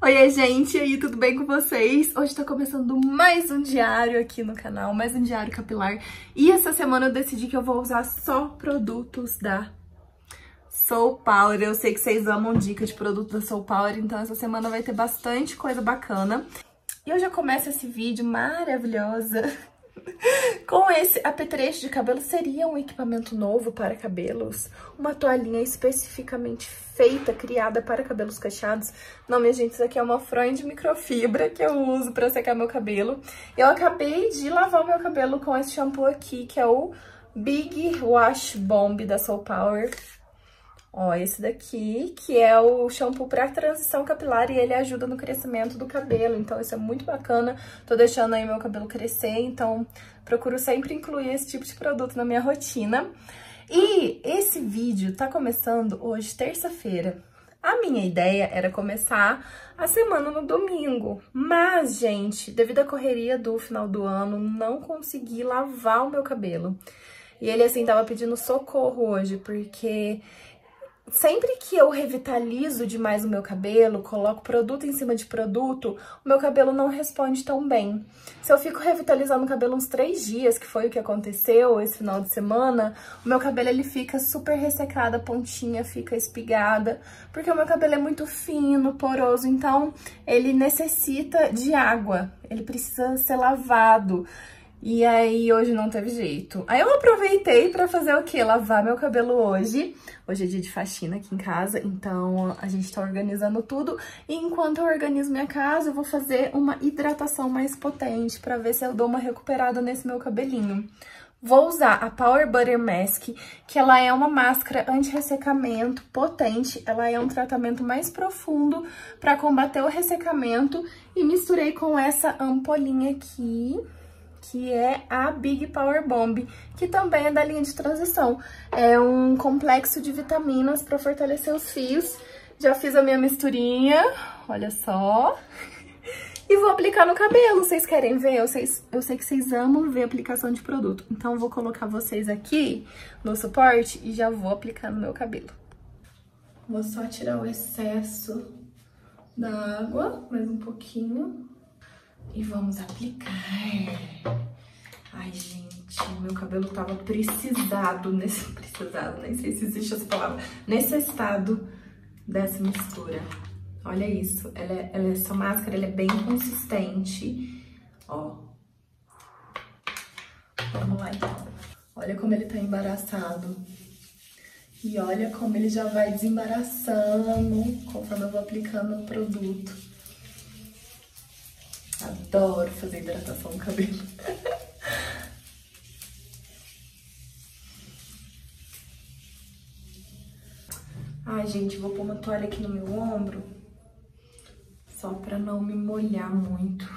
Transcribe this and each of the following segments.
Oi, gente, e aí, tudo bem com vocês? Hoje tá começando mais um diário aqui no canal, mais um diário capilar. E essa semana eu decidi que eu vou usar só produtos da Soul Power. Eu sei que vocês amam dica de produto da Soul Power, então essa semana vai ter bastante coisa bacana. E eu já começo esse vídeo maravilhosa com esse apetrecho de cabelo. Seria um equipamento novo para cabelos, uma toalhinha especificamente feita, criada para cabelos cacheados. Não, minha gente, isso aqui é uma fronha de microfibra que eu uso para secar meu cabelo. Eu acabei de lavar o meu cabelo com esse shampoo aqui, que é o Big Wash Bomb da Soul Power. Ó, esse daqui, que é o shampoo para transição capilar e ele ajuda no crescimento do cabelo. Então, isso é muito bacana. Tô deixando aí meu cabelo crescer, então procuro sempre incluir esse tipo de produto na minha rotina. E esse vídeo tá começando hoje, terça-feira. A minha ideia era começar a semana no domingo, mas, gente, devido à correria do final do ano, não consegui lavar o meu cabelo. E ele, assim, tava pedindo socorro hoje, porque sempre que eu revitalizo demais o meu cabelo, coloco produto em cima de produto, o meu cabelo não responde tão bem. Se eu fico revitalizando o cabelo uns 3 dias, que foi o que aconteceu esse final de semana, o meu cabelo ele fica super ressecado, a pontinha fica espigada, porque o meu cabelo é muito fino, poroso, então ele necessita de água, ele precisa ser lavado. E aí, hoje não teve jeito. Aí eu aproveitei pra fazer o quê? Lavar meu cabelo hoje. Hoje é dia de faxina aqui em casa, então a gente tá organizando tudo. E enquanto eu organizo minha casa, eu vou fazer uma hidratação mais potente pra ver se eu dou uma recuperada nesse meu cabelinho. Vou usar a Power Butter Mask, que ela é uma máscara anti-ressecamento potente. Ela é um tratamento mais profundo pra combater o ressecamento. E misturei com essa ampolinha aqui, que é a Big Power Bomb, que também é da linha de transição. É um complexo de vitaminas para fortalecer os fios. Já fiz a minha misturinha, olha só. E vou aplicar no cabelo, vocês querem ver? Eu sei que vocês amam ver a aplicação de produto. Então, eu vou colocar vocês aqui no suporte e já vou aplicar no meu cabelo. Vou só tirar o excesso da água, mais um pouquinho. E vamos aplicar. Ai, gente, o meu cabelo tava precisado, nem sei se existe essa palavra, necessitado dessa mistura. Olha isso, essa máscara ela é bem consistente, ó. Vamos lá, então. Olha como ele tá embaraçado. E olha como ele já vai desembaraçando conforme eu vou aplicando o produto. Adoro fazer hidratação no cabelo. Ai, gente, vou pôr uma toalha aqui no meu ombro, só pra não me molhar muito.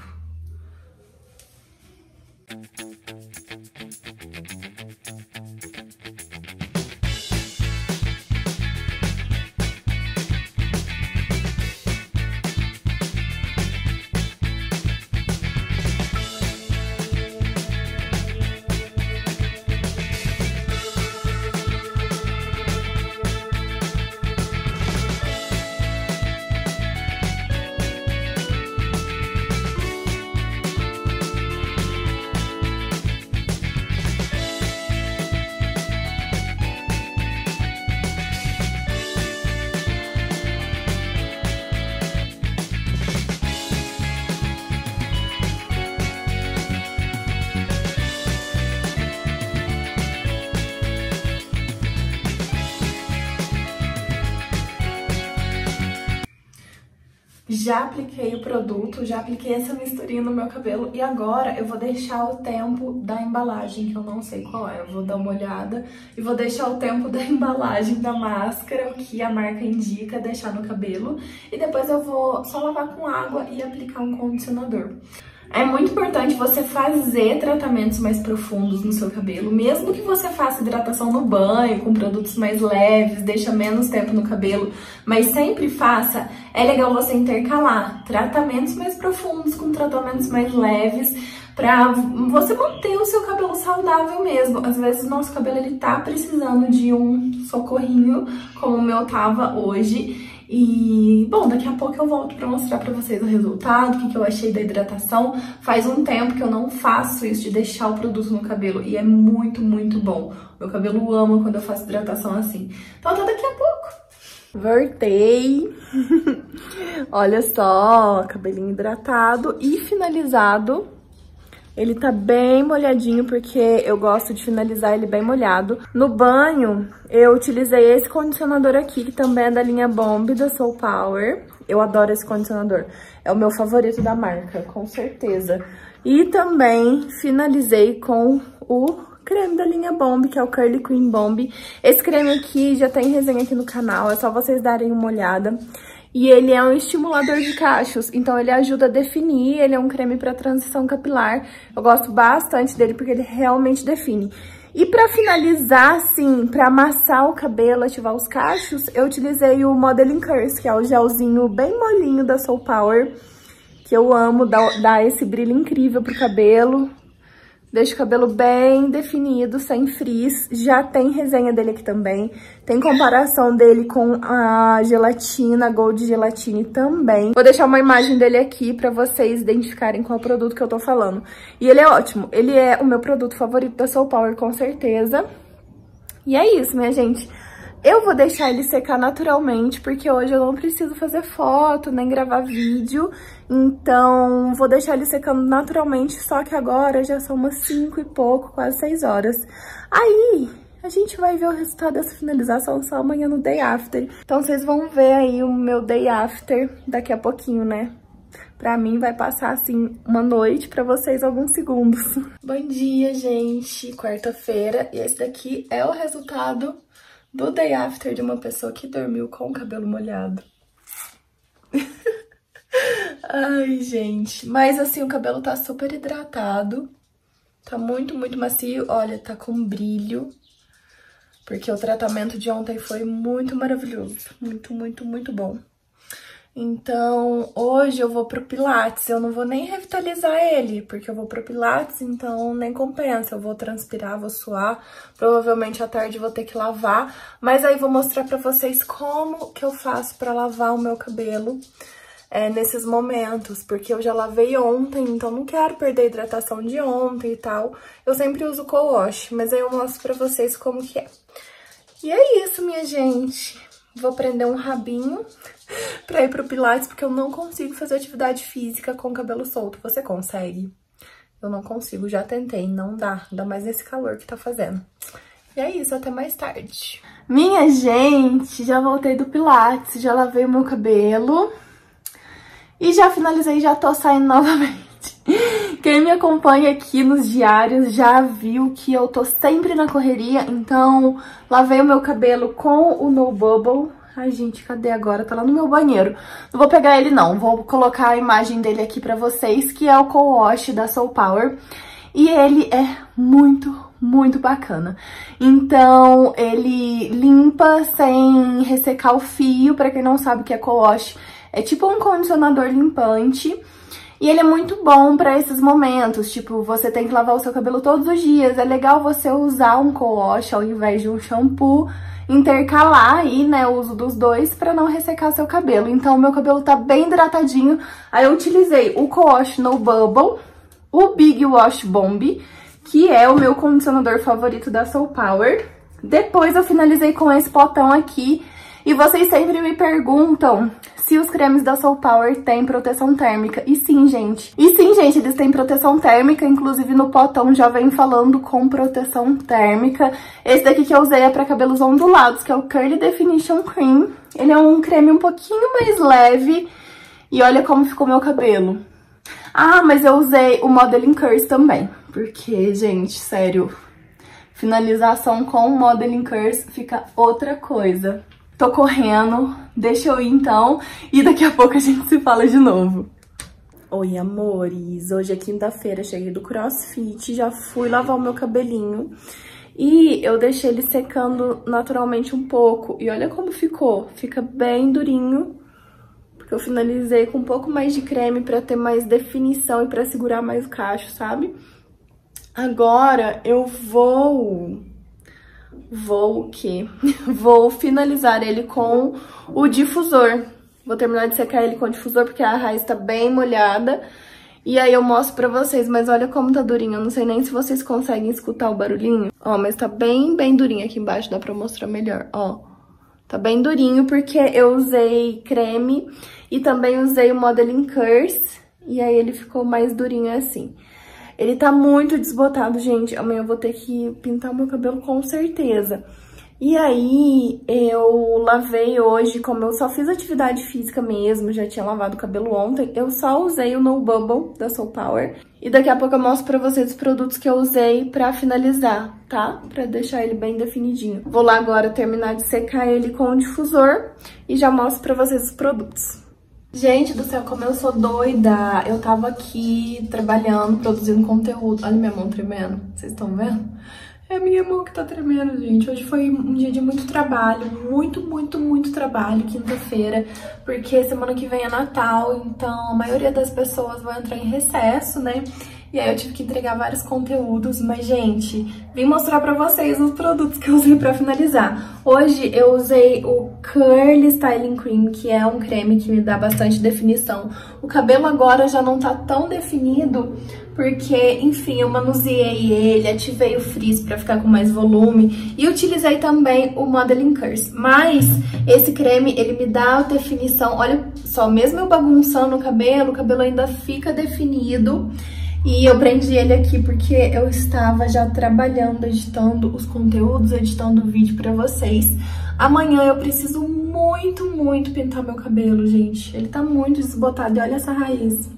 Já apliquei o produto, já apliquei essa misturinha no meu cabelo e agora eu vou deixar o tempo da embalagem, que eu não sei qual é. Eu vou dar uma olhada e vou deixar o tempo da embalagem da máscara, o que a marca indica, deixar no cabelo. E depois eu vou só lavar com água e aplicar um condicionador. É muito importante você fazer tratamentos mais profundos no seu cabelo, mesmo que você faça hidratação no banho, com produtos mais leves, deixa menos tempo no cabelo, mas sempre faça. É legal você intercalar tratamentos mais profundos com tratamentos mais leves, pra você manter o seu cabelo saudável mesmo. Às vezes o nosso cabelo ele tá precisando de um socorrinho, como o meu tava hoje. E, bom, daqui a pouco eu volto pra mostrar pra vocês o resultado, o que eu achei da hidratação. Faz um tempo que eu não faço isso de deixar o produto no cabelo e é muito, muito bom. Meu cabelo ama quando eu faço hidratação assim. Então até daqui a pouco. Voltei. Olha só, cabelinho hidratado e finalizado. Ele tá bem molhadinho, porque eu gosto de finalizar ele bem molhado. No banho, eu utilizei esse condicionador aqui, que também é da linha Bomb, da Soul Power. Eu adoro esse condicionador. É o meu favorito da marca, com certeza. E também finalizei com o creme da linha Bomb, que é o Curly Cream Bomb. Esse creme aqui já tem resenha aqui no canal, é só vocês darem uma olhada. E ele é um estimulador de cachos, então ele ajuda a definir, ele é um creme para transição capilar. Eu gosto bastante dele porque ele realmente define. E para finalizar, assim, para amassar o cabelo, ativar os cachos, eu utilizei o Modeling Curse, que é o gelzinho bem molinho da Soul Power, que eu amo, dá esse brilho incrível pro cabelo. Deixa o cabelo bem definido, sem frizz. Já tem resenha dele aqui também. Tem comparação dele com a gelatina, a Gold Gelatine também. Vou deixar uma imagem dele aqui pra vocês identificarem qual produto que eu tô falando. E ele é ótimo. Ele é o meu produto favorito da Soul Power, com certeza. E é isso, minha gente. Eu vou deixar ele secar naturalmente, porque hoje eu não preciso fazer foto, nem gravar vídeo. Então, vou deixar ele secando naturalmente, só que agora já são umas 5 e pouco, quase 6 horas. Aí, a gente vai ver o resultado dessa finalização só amanhã no Day After. Então, vocês vão ver aí o meu Day After daqui a pouquinho, né? Pra mim vai passar, assim, uma noite, pra vocês alguns segundos. Bom dia, gente! Quarta-feira, e esse daqui é o resultado do Day After de uma pessoa que dormiu com o cabelo molhado. Ai, gente. Mas, assim, o cabelo tá super hidratado. Tá muito, muito macio. Olha, tá com brilho. Porque o tratamento de ontem foi muito maravilhoso. Muito, muito, muito bom. Então, hoje eu vou pro Pilates. Eu não vou nem revitalizar ele, porque eu vou pro Pilates, então nem compensa. Eu vou transpirar, vou suar. Provavelmente à tarde vou ter que lavar. Mas aí vou mostrar pra vocês como que eu faço pra lavar o meu cabelo nesses momentos. Porque eu já lavei ontem, então não quero perder a hidratação de ontem e tal. Eu sempre uso co-wash, mas aí eu mostro pra vocês como que é. E é isso, minha gente. Vou prender um rabinho pra ir pro Pilates, porque eu não consigo fazer atividade física com o cabelo solto. Você consegue? Eu não consigo, já tentei, não dá. Ainda mais nesse calor que tá fazendo. E é isso, até mais tarde. Minha gente, já voltei do Pilates, já lavei o meu cabelo. E já finalizei, já tô saindo novamente. Quem me acompanha aqui nos diários já viu que eu tô sempre na correria, então lavei o meu cabelo com o No Bubble. Ai, gente, cadê agora? Tá lá no meu banheiro. Não vou pegar ele, não. Vou colocar a imagem dele aqui pra vocês, que é o co-wash da Soul Power. E ele é muito, muito bacana. Então, ele limpa sem ressecar o fio. Pra quem não sabe o que é co-wash, é tipo um condicionador limpante. E ele é muito bom pra esses momentos, tipo, você tem que lavar o seu cabelo todos os dias. É legal você usar um co-wash ao invés de um shampoo, intercalar aí, né, o uso dos dois pra não ressecar seu cabelo. Então, o meu cabelo tá bem hidratadinho. Aí eu utilizei o co-wash No Bubble, o Big Wash Bomb, que é o meu condicionador favorito da Soul Power. Depois eu finalizei com esse potão aqui. E vocês sempre me perguntam se os cremes da Soul Power têm proteção térmica. E sim, gente. Eles têm proteção térmica. Inclusive, no potão já vem falando com proteção térmica. Esse daqui que eu usei é pra cabelos ondulados, que é o Curly Definition Cream. Ele é um creme um pouquinho mais leve. E olha como ficou meu cabelo. Ah, mas eu usei o Modeling Curse também. Porque, gente, sério, finalização com o Modeling Curse fica outra coisa. Tô correndo, deixa eu ir então, e daqui a pouco a gente se fala de novo. Oi, amores, hoje é quinta-feira, cheguei do CrossFit, já fui lavar o meu cabelinho e eu deixei ele secando naturalmente um pouco. E olha como ficou, fica bem durinho, porque eu finalizei com um pouco mais de creme pra ter mais definição e pra segurar mais o cacho, sabe? Agora eu vou Vou finalizar ele com o difusor. Vou terminar de secar ele com o difusor porque a raiz tá bem molhada. E aí eu mostro pra vocês, mas olha como tá durinho. Eu não sei nem se vocês conseguem escutar o barulhinho. Ó, mas tá bem durinho aqui embaixo, dá pra mostrar melhor, ó. Tá bem durinho porque eu usei creme e também usei o Modeling Curse. E aí ele ficou mais durinho assim. Ele tá muito desbotado, gente. Amanhã eu vou ter que pintar o meu cabelo com certeza. E aí, eu lavei hoje, como eu só fiz atividade física mesmo, já tinha lavado o cabelo ontem, eu só usei o No Bubble da Soul Power. E daqui a pouco eu mostro pra vocês os produtos que eu usei pra finalizar, tá? Pra deixar ele bem definidinho. Vou lá agora terminar de secar ele com o difusor e já mostro pra vocês os produtos. Gente do céu, como eu sou doida, eu tava aqui trabalhando, produzindo conteúdo. Olha minha mão tremendo, vocês estão vendo? É a minha mão que tá tremendo, gente. Hoje foi um dia de muito trabalho, muito trabalho, quinta-feira, porque semana que vem é Natal, então a maioria das pessoas vai entrar em recesso, né? E aí eu tive que entregar vários conteúdos, mas, gente, vim mostrar pra vocês os produtos que eu usei pra finalizar. Hoje eu usei o Curly Styling Cream, que é um creme que me dá bastante definição. O cabelo agora já não tá tão definido, porque, enfim, eu manuseei ele, ativei o frizz pra ficar com mais volume e utilizei também o Modeling Curse. Mas esse creme, ele me dá definição, olha só, mesmo eu bagunçando o cabelo ainda fica definido. E eu prendi ele aqui porque eu estava já trabalhando, editando os conteúdos, editando o vídeo pra vocês. Amanhã eu preciso muito pintar meu cabelo, gente. Ele tá muito desbotado e olha essa raiz.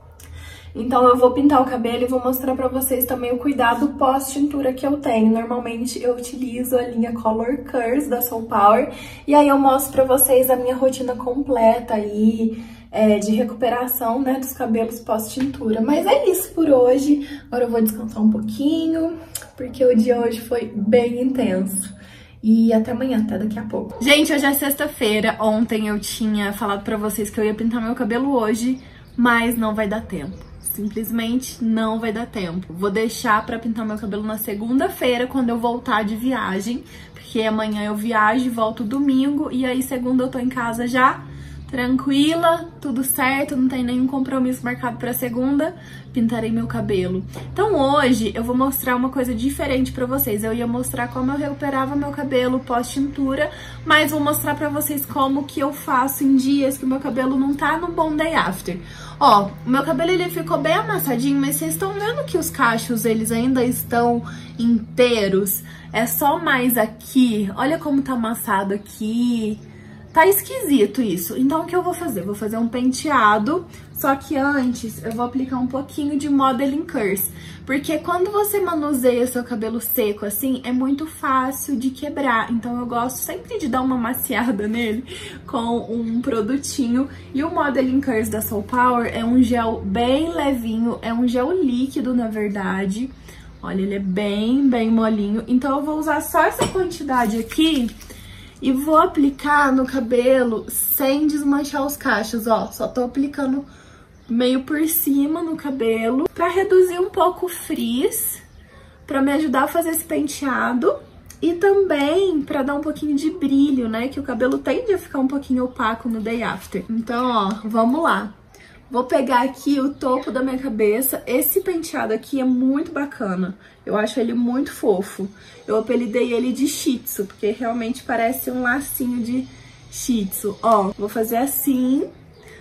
Então eu vou pintar o cabelo e vou mostrar pra vocês também o cuidado pós-tintura que eu tenho. Normalmente eu utilizo a linha Color Curse da Soul Power. E aí eu mostro pra vocês a minha rotina completa aí, de recuperação, né, dos cabelos pós-tintura. Mas é isso por hoje. Agora eu vou descansar um pouquinho, porque o dia hoje foi bem intenso. E até amanhã, até daqui a pouco. Gente, hoje é sexta-feira. Ontem eu tinha falado pra vocês que eu ia pintar meu cabelo hoje, mas não vai dar tempo. Simplesmente não vai dar tempo. Vou deixar pra pintar meu cabelo na segunda-feira, quando eu voltar de viagem, porque amanhã eu viajo e volto domingo, e aí segunda eu tô em casa já, tranquila, tudo certo, não tem nenhum compromisso marcado pra segunda, pintarei meu cabelo. Então hoje eu vou mostrar uma coisa diferente pra vocês. Eu ia mostrar como eu recuperava meu cabelo pós-tintura, mas vou mostrar pra vocês como que eu faço em dias que o meu cabelo não tá no bom day after. Ó, o meu cabelo ele ficou bem amassadinho, mas vocês estão vendo que os cachos eles ainda estão inteiros? É só mais aqui, olha como tá amassado aqui. Tá esquisito isso. Então, o que eu vou fazer? Vou fazer um penteado, só que antes eu vou aplicar um pouquinho de Modeling Curse. Porque quando você manuseia seu cabelo seco assim, é muito fácil de quebrar. Então, eu gosto sempre de dar uma maciada nele com um produtinho. E o Modeling Curse da Soul Power é um gel bem levinho, é um gel líquido, na verdade. Olha, ele é bem molinho. Então, eu vou usar só essa quantidade aqui e vou aplicar no cabelo sem desmanchar os cachos, ó. Só tô aplicando meio por cima no cabelo pra reduzir um pouco o frizz, pra me ajudar a fazer esse penteado e também pra dar um pouquinho de brilho, né? Que o cabelo tende a ficar um pouquinho opaco no day after. Então, ó, vamos lá. Vou pegar aqui o topo da minha cabeça. Esse penteado aqui é muito bacana. Eu acho ele muito fofo. Eu apelidei ele de Shih Tzu, porque realmente parece um lacinho de Shih Tzu. Ó, vou fazer assim.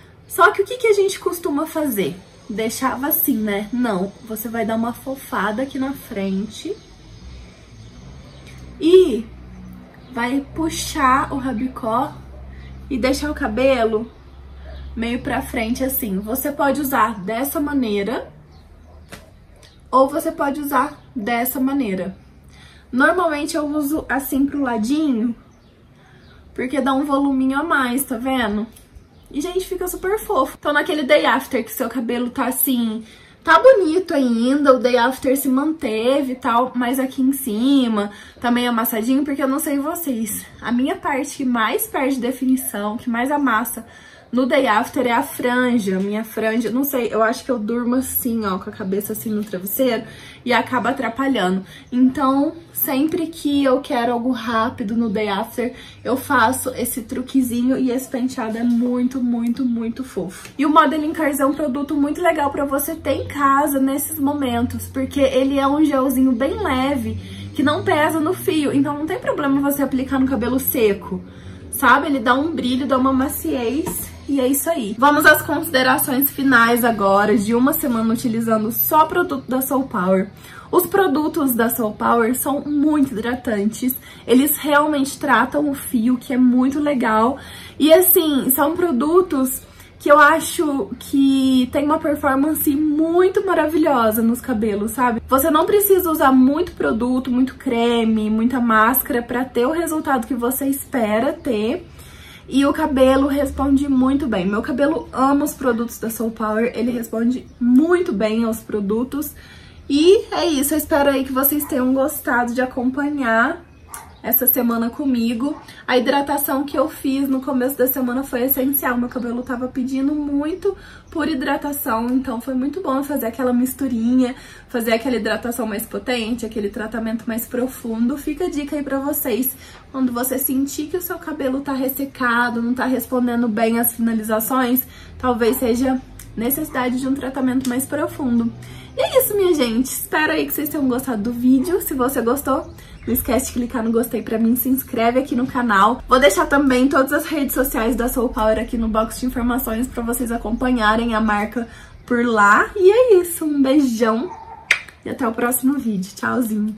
Só que o que a gente costuma fazer? Deixava assim, né? Não, você vai dar uma fofada aqui na frente. E vai puxar o rabicó e deixar o cabelo meio pra frente assim. Você pode usar dessa maneira ou você pode usar dessa maneira. Normalmente eu uso assim pro ladinho, porque dá um voluminho a mais, tá vendo? E, gente, fica super fofo. Então, naquele day after que seu cabelo tá assim, tá bonito ainda, o day after se manteve e tal, mas aqui em cima tá meio amassadinho, porque eu não sei vocês, a minha parte que mais perde definição, que mais amassa no Day After é a franja. Minha franja, não sei, eu acho que eu durmo assim, ó, com a cabeça assim no travesseiro e acaba atrapalhando. Então, sempre que eu quero algo rápido no Day After, eu faço esse truquezinho e esse penteado é muito, muito, muito fofo. E o Modeling Cares é um produto muito legal pra você ter em casa nesses momentos, porque ele é um gelzinho bem leve, que não pesa no fio, então não tem problema você aplicar no cabelo seco, sabe? Ele dá um brilho, dá uma maciez e é isso aí. Vamos às considerações finais agora de uma semana utilizando só produto da Soul Power. Os produtos da Soul Power são muito hidratantes, eles realmente tratam o fio, que é muito legal. E assim, são produtos que eu acho que tem uma performance muito maravilhosa nos cabelos, sabe? Você não precisa usar muito produto, muito creme, muita máscara pra ter o resultado que você espera ter. E o cabelo responde muito bem. Meu cabelo ama os produtos da Soul Power, ele responde muito bem aos produtos. E é isso, eu espero aí que vocês tenham gostado de acompanhar essa semana comigo. A hidratação que eu fiz no começo da semana foi essencial. Meu cabelo tava pedindo muito por hidratação, então foi muito bom fazer aquela misturinha, fazer aquela hidratação mais potente, aquele tratamento mais profundo. Fica a dica aí pra vocês. Quando você sentir que o seu cabelo tá ressecado, não tá respondendo bem às finalizações, talvez seja necessidade de um tratamento mais profundo. E é isso, minha gente. Espero aí que vocês tenham gostado do vídeo. Se você gostou, não esquece de clicar no gostei pra mim, se inscreve aqui no canal. Vou deixar também todas as redes sociais da Soul Power aqui no box de informações pra vocês acompanharem a marca por lá. E é isso, um beijão e até o próximo vídeo. Tchauzinho!